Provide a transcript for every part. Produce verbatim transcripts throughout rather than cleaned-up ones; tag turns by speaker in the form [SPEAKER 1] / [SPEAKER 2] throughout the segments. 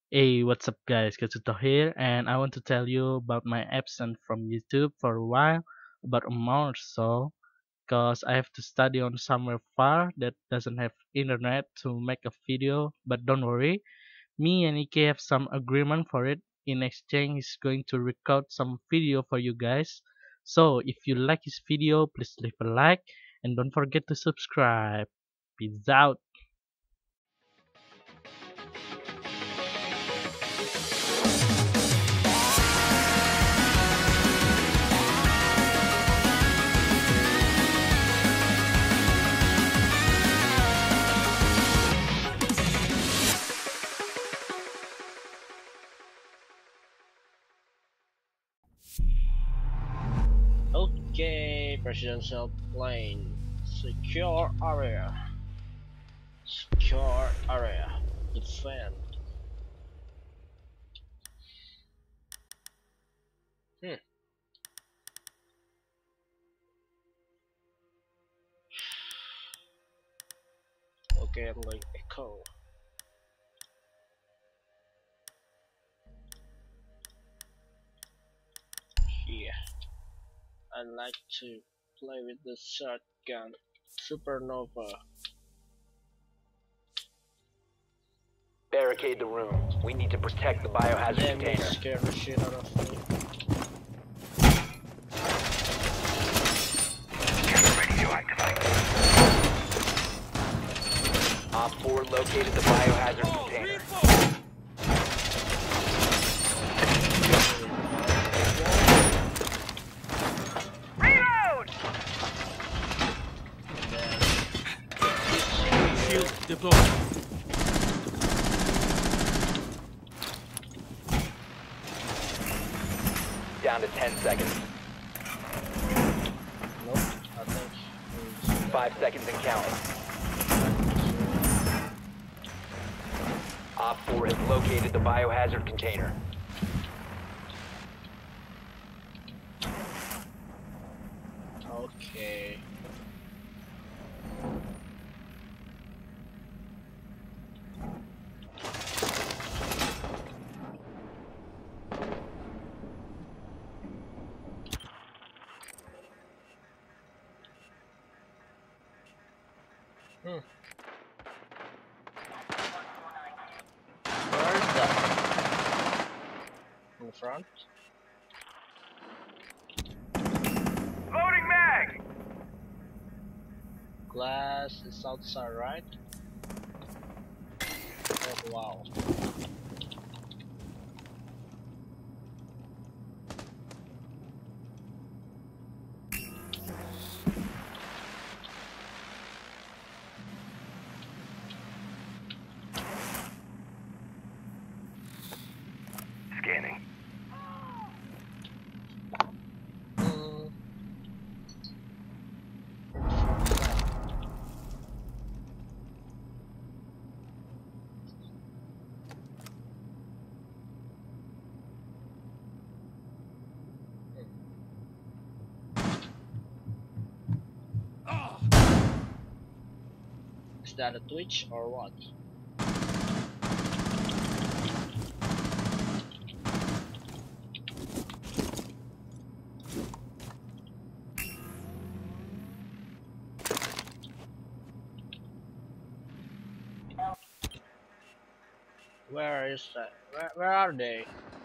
[SPEAKER 1] Hey, what's up guys? Kazuto here, and I want to tell you about my absence from YouTube for a while, about a month or so, cause I have to study on somewhere far that doesn't have internet to make a video. But don't worry, me and Ike have some agreement for it. In exchange, he's going to record some video for you guys. So if you like his video, please leave a like and don't forget to subscribe. Peace out.
[SPEAKER 2] Okay, presidential plane. Secure area. Secure area. Defend. Hmm. Okay, I'm going echo. Here. I like to play with the shotgun. Supernova.
[SPEAKER 3] Barricade the room. We need to protect the biohazard
[SPEAKER 2] Let me
[SPEAKER 3] container.
[SPEAKER 2] scare the shit out of me.
[SPEAKER 3] Op four located the biohazard container.
[SPEAKER 4] Reload!
[SPEAKER 1] Shield deployed.
[SPEAKER 3] Down to ten seconds.
[SPEAKER 2] Nope, I think it's-
[SPEAKER 3] Five seconds and counting. Op four has located the biohazard container.
[SPEAKER 2] Okay. Hmm. Where is that? In front?
[SPEAKER 4] Loading mag!
[SPEAKER 2] Glass is outside, right? Oh wow.
[SPEAKER 4] Scanning.
[SPEAKER 2] Mm. Is that a Twitch or what? Where is that? Where, where are they?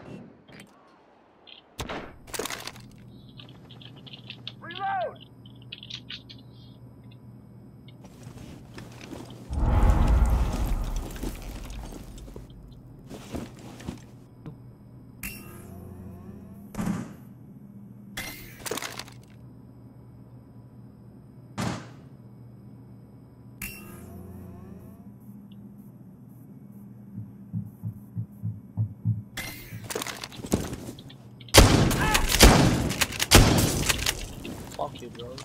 [SPEAKER 4] Reload!
[SPEAKER 2] Fuck you, bros.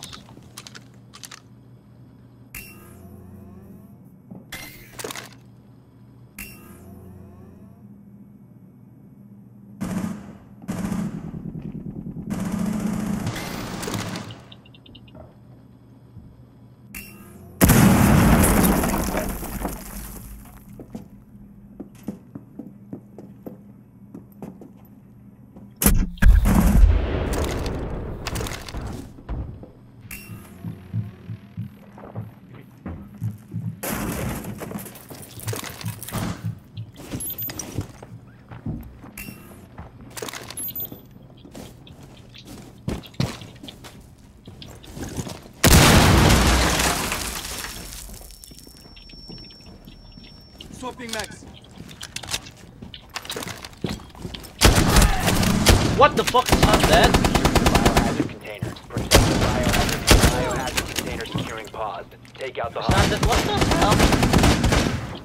[SPEAKER 2] What the fuck is not that?
[SPEAKER 3] Biohazard container. Protect the biohazard, biohazard container securing paused. Take out the
[SPEAKER 2] It's not
[SPEAKER 3] hostage.
[SPEAKER 2] that. What the hell?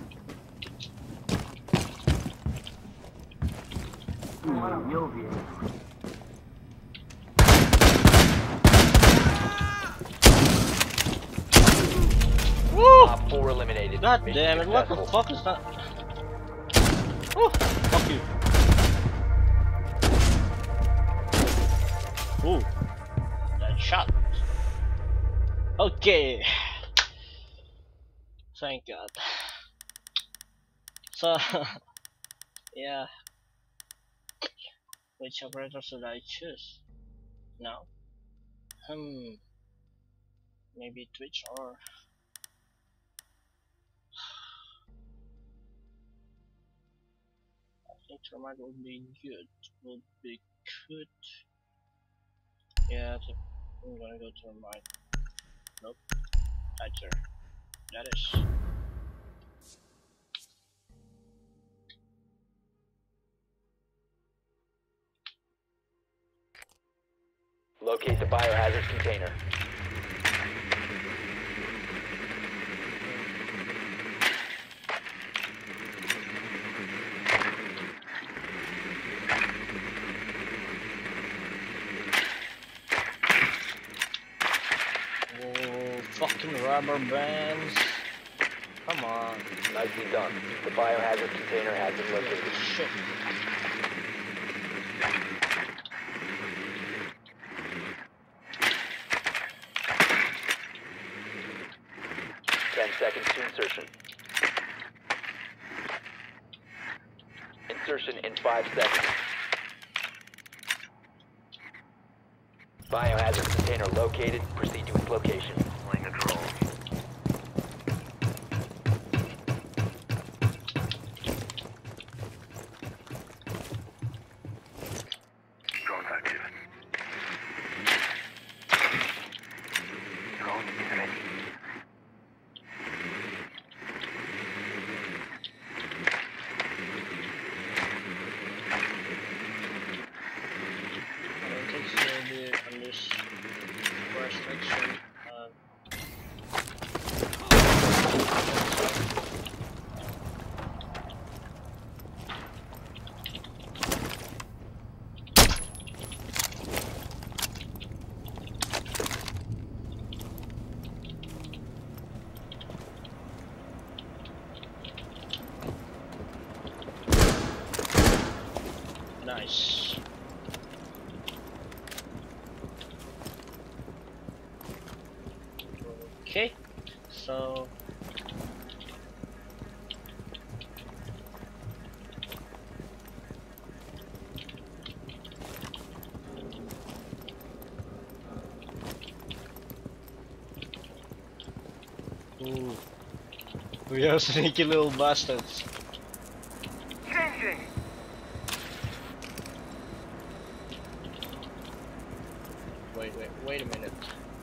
[SPEAKER 2] Woo!
[SPEAKER 3] Op four eliminated.
[SPEAKER 2] God
[SPEAKER 3] Mission
[SPEAKER 2] damn it! What the
[SPEAKER 3] successful.
[SPEAKER 2] fuck is that? Oh, fuck you. Ooh, that shot. Okay. Thank God. So, yeah. Which operator should I choose? Now? Hmm. Maybe Twitch or. I think Thermite would be good. Would be good. Yeah, I think I'm gonna go Thermite. Nope. Tighter. That is.
[SPEAKER 3] Locate the biohazard container.
[SPEAKER 2] Oh, fucking rubber bands. Come on.
[SPEAKER 3] Nicely done. The biohazard container has been located.
[SPEAKER 2] Shit.
[SPEAKER 3] Ten seconds to insertion. Insertion in five seconds. Biohazard container located. Proceed to its location.
[SPEAKER 4] Laying a drone. Drone's active. Drone is ready.
[SPEAKER 2] I don't think so. Be on this first section. Uh, nice. Okay, so ooh, we are sneaky little bastards.
[SPEAKER 4] Changing.
[SPEAKER 2] Wait, wait, wait a minute.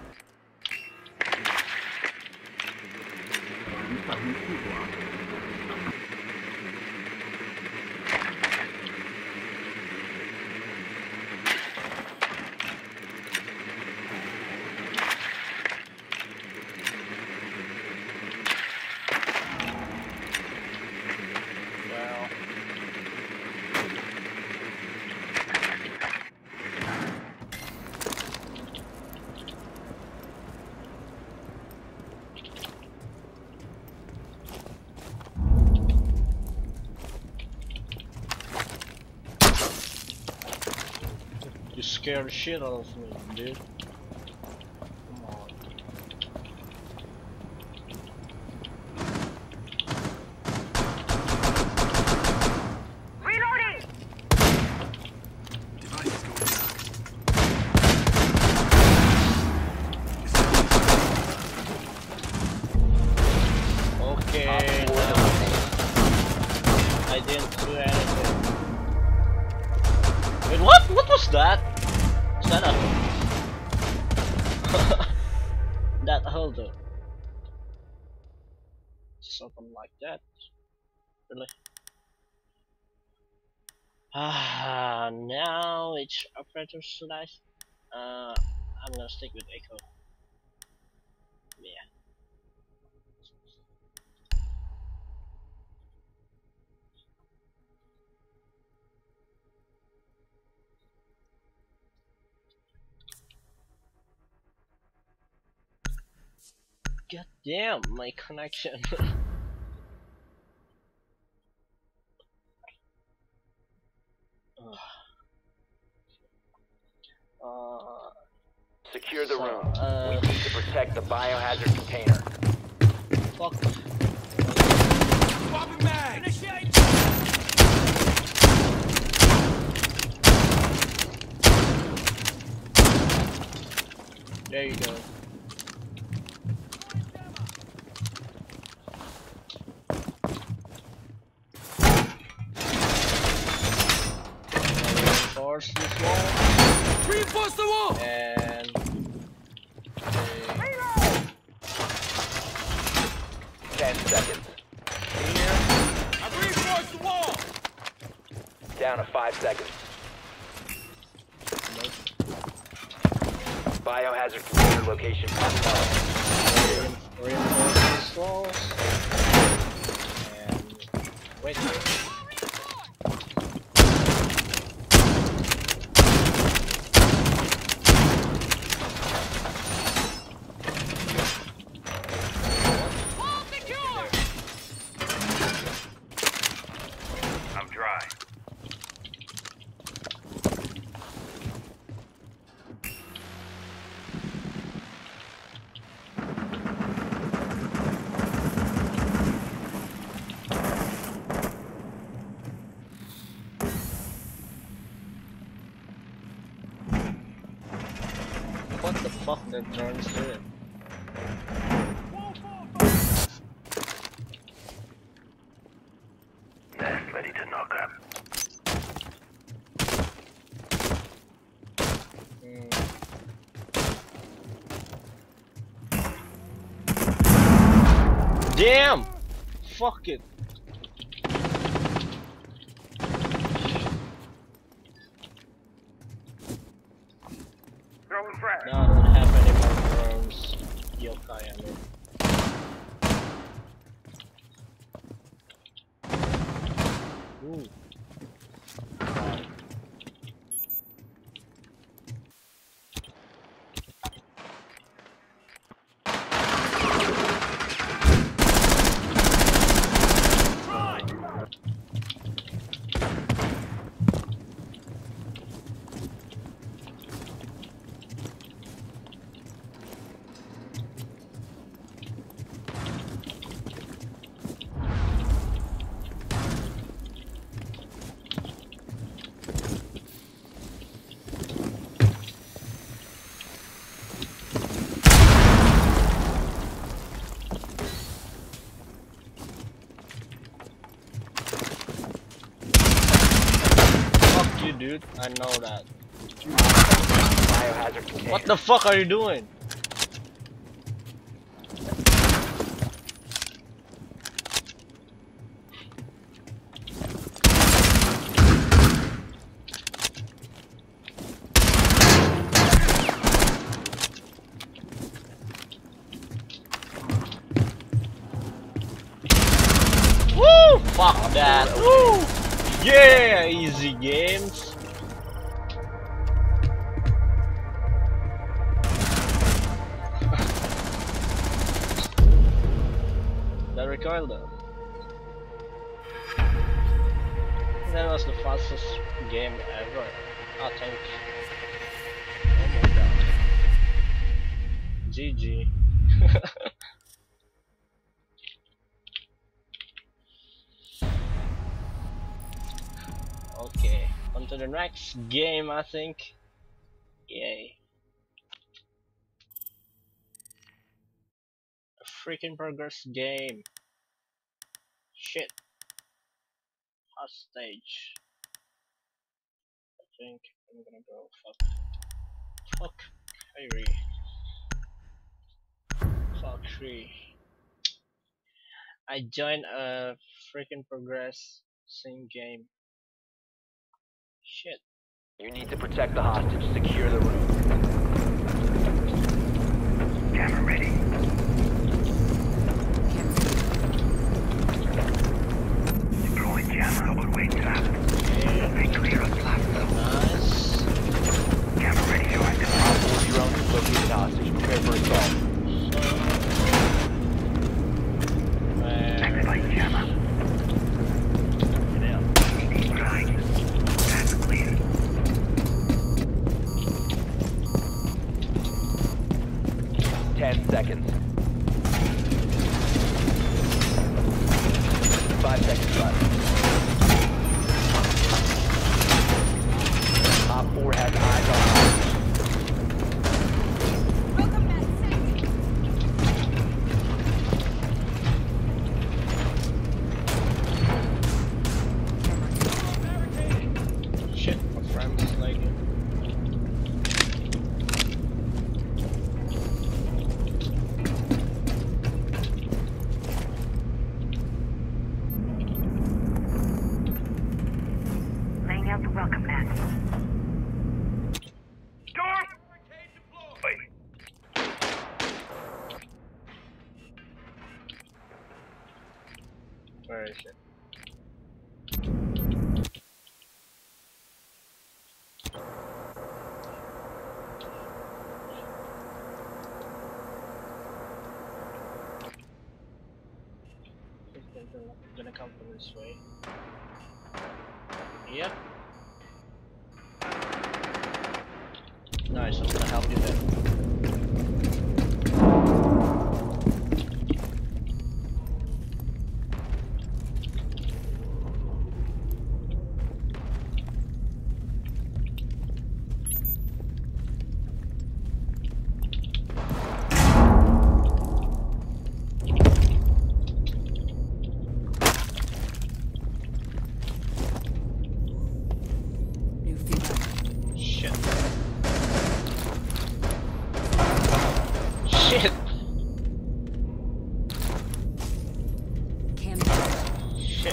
[SPEAKER 2] Well, you scared the shit out of me, dude. Come on.
[SPEAKER 4] Reloading.
[SPEAKER 2] Okay,
[SPEAKER 3] Op four
[SPEAKER 2] now
[SPEAKER 3] eliminated.
[SPEAKER 2] I didn't do anything. Wait, what? What was that? Is that a that a holder? Something like that. Really? Ah, now which operator should I? Uh, I'm gonna stick with Echo. Yeah. God damn, my connection. uh,
[SPEAKER 3] Secure the
[SPEAKER 2] so,
[SPEAKER 3] room.
[SPEAKER 2] uh,
[SPEAKER 3] We need to protect the biohazard container.
[SPEAKER 2] fuck. There you go. Reinforce this wall.
[SPEAKER 5] Reinforce the wall!
[SPEAKER 2] And
[SPEAKER 3] Ten seconds.
[SPEAKER 2] here.
[SPEAKER 5] I've reinforced the wall!
[SPEAKER 3] Down to five seconds.
[SPEAKER 2] Nope.
[SPEAKER 3] Biohazard container location unknown.
[SPEAKER 2] Reinforce these walls. And wait.
[SPEAKER 4] I'm dry.
[SPEAKER 2] What the fuck that drone's doing?
[SPEAKER 4] Nest ready to knock up.
[SPEAKER 2] Hmm. Damn! Fuck it.
[SPEAKER 4] Throwing frag.
[SPEAKER 2] Now I don't have any more drones. Yokai, I mean. Ooh. Fuck you, dude. I know that.
[SPEAKER 3] Biohazard container.
[SPEAKER 2] What the fuck are you doing? Woo! Fuck that. Woo! Yeah, easy games. That recoil though. That was the fastest game ever, I think. Oh my god. G G. Okay, on to the next game, I think. Yay. A freaking progress game. Shit. Hostage. I think I'm gonna go fuck. Fuck Kyrie. Fuck Kyrie. I joined a freaking progressing game. Shit.
[SPEAKER 3] You need to protect the hostage. Secure the room.
[SPEAKER 4] Camera ready. Deploy jammer on way trap. They clear a platform.
[SPEAKER 2] Nice.
[SPEAKER 4] Camera ready to activate.
[SPEAKER 3] Op four drone has located hostage. Prepare for assault.
[SPEAKER 4] Activate jammer. Keep right. That's clear.
[SPEAKER 3] Ten seconds. Five seconds left. Op four has eyes on hostage.
[SPEAKER 2] Shit, my friend is lagging.
[SPEAKER 4] Laying out the welcome mat. Storm! Wait.
[SPEAKER 2] Where is it? It's gonna, gonna come from this way. Yep. Nice, I'm gonna help you then. Shit. Shit! Shit.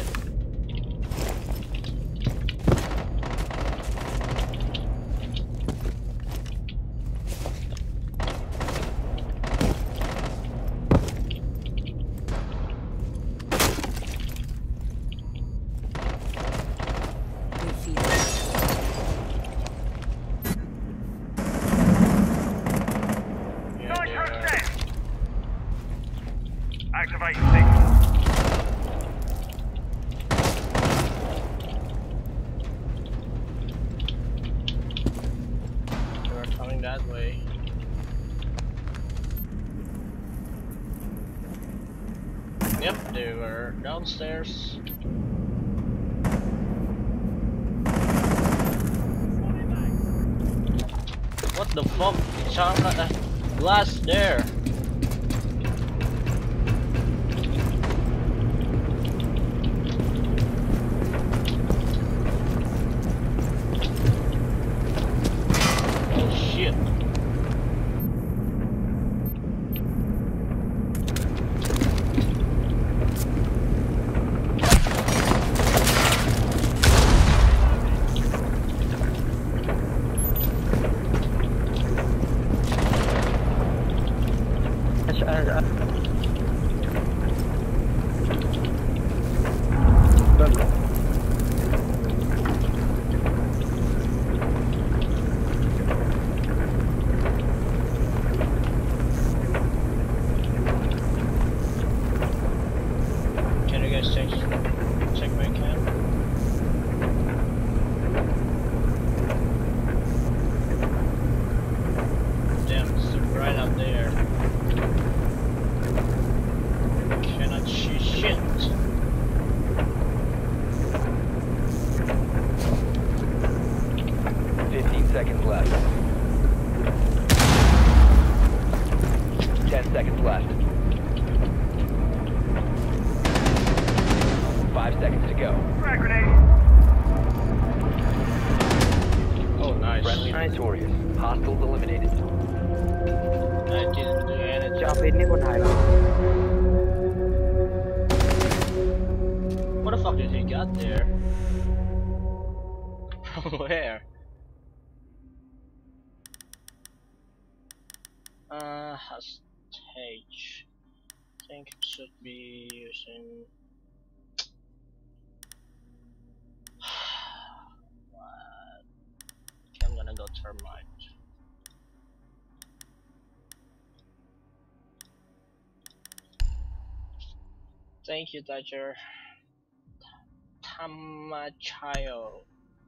[SPEAKER 2] Yeah,
[SPEAKER 4] Nice
[SPEAKER 2] they are.
[SPEAKER 4] set. Activate signal.
[SPEAKER 2] They are coming that way. Yep, they were downstairs. What the fuck? Chana, uh, glass there. Oh shit. Can you guys check check my cam? Damn, it's right up there. Cannot see shit.
[SPEAKER 3] Fifteen seconds left. Ten seconds left. Five seconds to go.
[SPEAKER 4] Frag grenade.
[SPEAKER 2] Oh, nice.
[SPEAKER 3] Friendly victorious. Hostiles eliminated.
[SPEAKER 2] I didn't do anything.
[SPEAKER 6] จะเอาเป็นนี่คนไทยเหรอ
[SPEAKER 2] there. From where? Uh, a stage. I think it should be using. What? Okay, I'm gonna go termite. Thank you, Dodger. Tamachayo.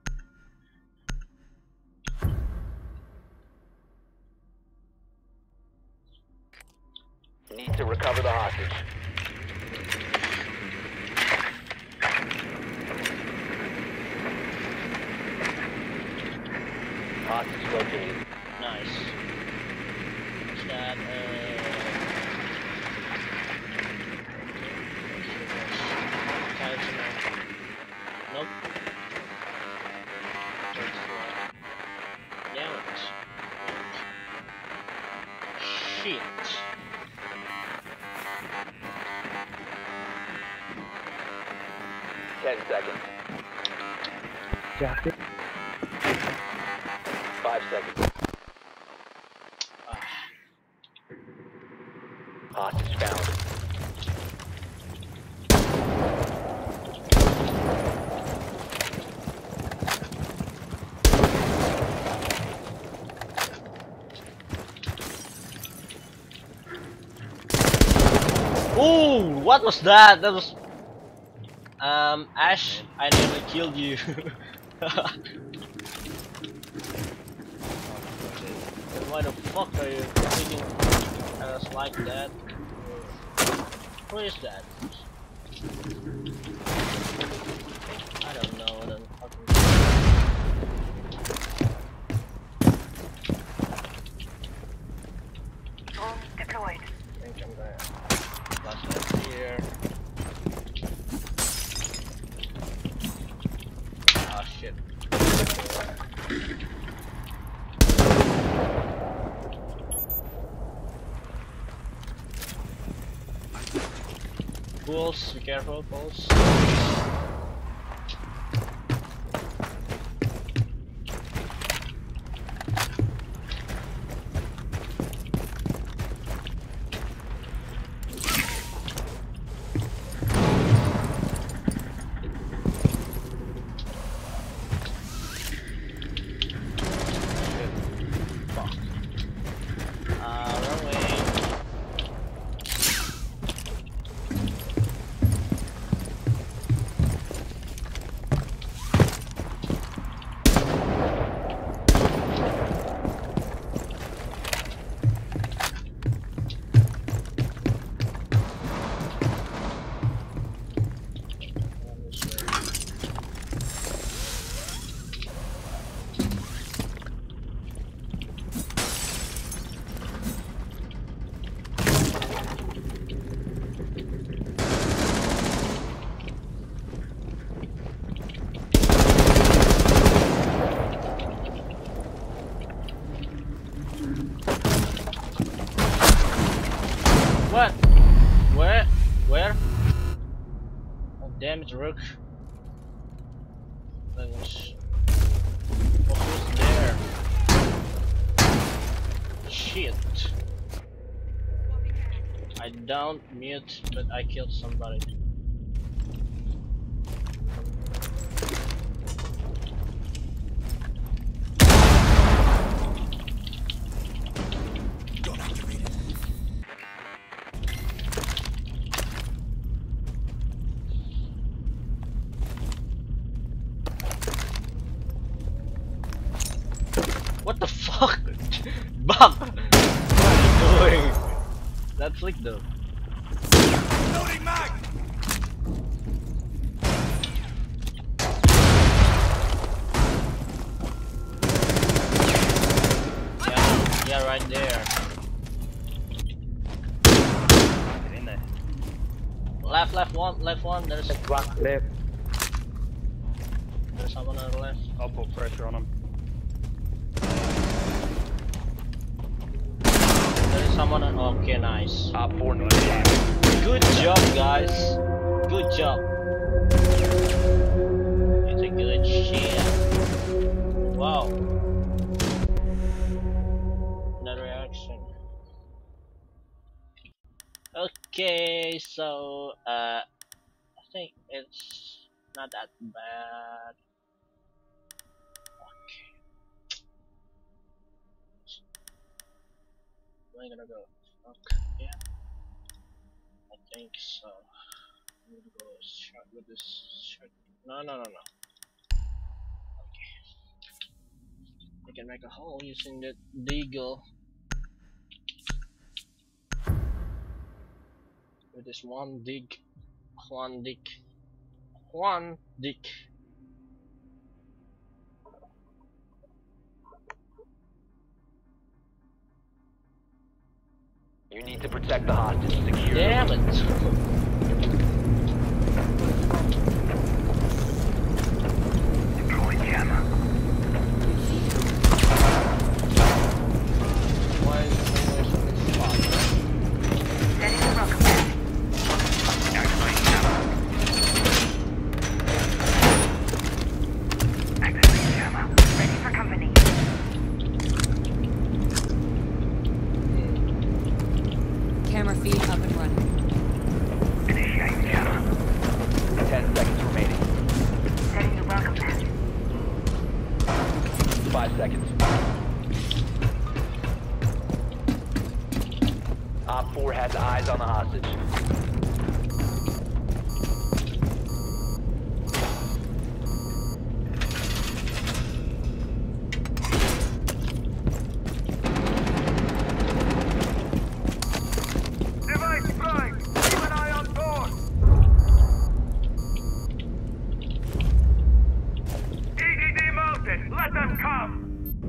[SPEAKER 3] Need to recover the hostage. Hostage located.
[SPEAKER 2] Nice. What's that? Uh, Talisman. Nope. Third floor. Damn it. Shit.
[SPEAKER 3] Ten seconds.
[SPEAKER 1] Jacket.
[SPEAKER 3] Five seconds.
[SPEAKER 2] Ah.
[SPEAKER 3] Hostage found.
[SPEAKER 2] Ooh, what was that? That was. Um, Ash, I nearly killed you. Why the fuck are you thinking us like that? Who is that? I don't know. Then fucking.
[SPEAKER 4] Drone deployed.
[SPEAKER 2] I think I'm gonna flash that here. Ah shit. Bulls, be careful, bulls. Fuck. Uh, runway. What? Where? Where? Oh, damn it, Rook. Things. Oh, who's there? Shit. I don't mute, but I killed somebody. What the fuck? Bob! What are you doing? That flick though.
[SPEAKER 5] Loading mag!
[SPEAKER 2] Yeah, yeah, right there.
[SPEAKER 6] Get in there.
[SPEAKER 2] Left, left one, left one. There's
[SPEAKER 6] Rock left.
[SPEAKER 2] there's someone on the left.
[SPEAKER 6] I'll put pressure on him.
[SPEAKER 2] There's someone on. Okay, nice.
[SPEAKER 3] Op four neutralized.
[SPEAKER 2] Good job, guys. Good job. Okay, so uh, I think it's not that bad. Okay, where am I gonna go? Okay, yeah, I think so. I'm gonna go shot with this shot. No, no, no, no. Okay, I can make a hole using the deagle with this one dig, one dig, one dig.
[SPEAKER 3] You need to protect the hostage. Secure.
[SPEAKER 2] Damn it!
[SPEAKER 4] Deploying jammer.
[SPEAKER 2] Why is it always in this spot?
[SPEAKER 4] Setting the welcome mat. Activating jammer. Activating jammer. Ready for company.
[SPEAKER 7] Camera feed up and running.
[SPEAKER 4] Initiating jammer.
[SPEAKER 3] Ten seconds remaining.
[SPEAKER 4] Setting the welcome mat.
[SPEAKER 3] Five seconds. Op four has eyes on the hostage.
[SPEAKER 5] Device prime. Keep an eye on board. E D D mounted. Let them come.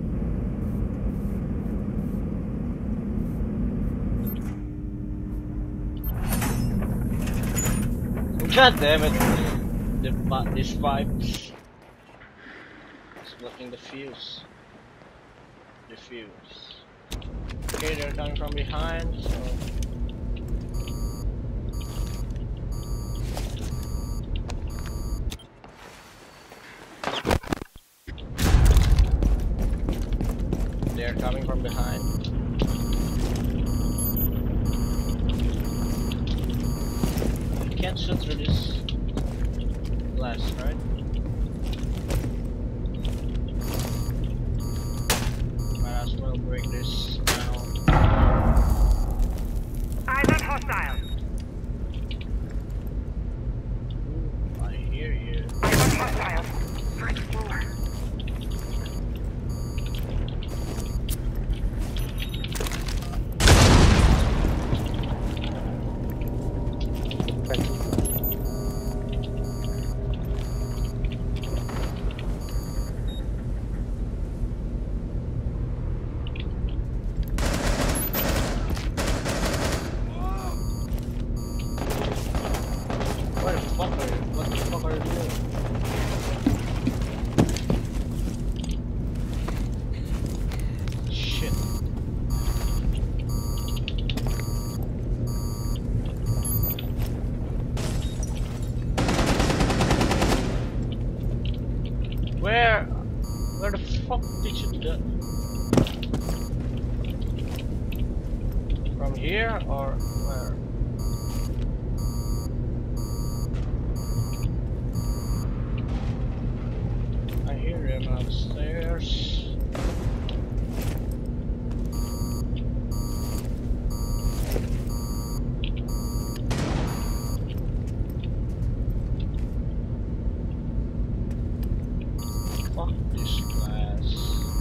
[SPEAKER 2] God damn it! The bu- these pipes. It's blocking the fuse. The fuse. Okay, they're coming from behind, so. They're coming from behind. You can't shoot through this glass, right? Might as well break this down.
[SPEAKER 4] Eyes on hostile.
[SPEAKER 2] Ooh, I hear you.
[SPEAKER 4] Eyes on hostile. First floor.
[SPEAKER 2] What the fuck are you? What the fuck are you doing? Shit. Where? Where the fuck did you do? From here or where? I hear him upstairs. Fuck this glass.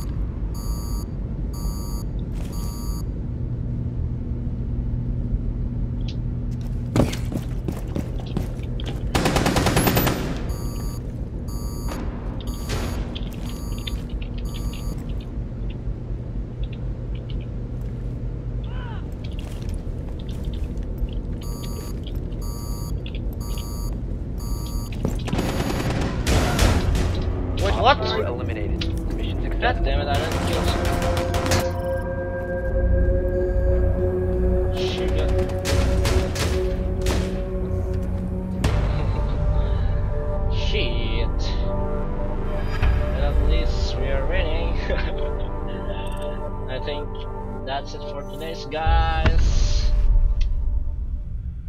[SPEAKER 2] Wait,
[SPEAKER 3] Op
[SPEAKER 2] what?
[SPEAKER 3] four eliminated. Mission
[SPEAKER 2] God
[SPEAKER 3] successful.
[SPEAKER 2] damn it, I didn't kill someone. Shit. Shit. But at least we are winning. I think that's it for today's guys.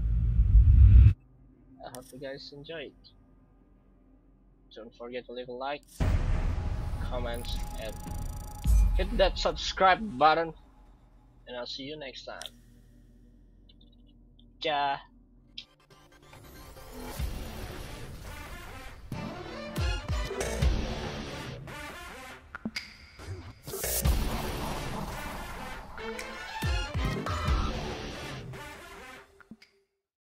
[SPEAKER 2] you guys enjoyed. Don't forget to leave a like, comments, and hit that subscribe button. And I'll see you next time. Ja.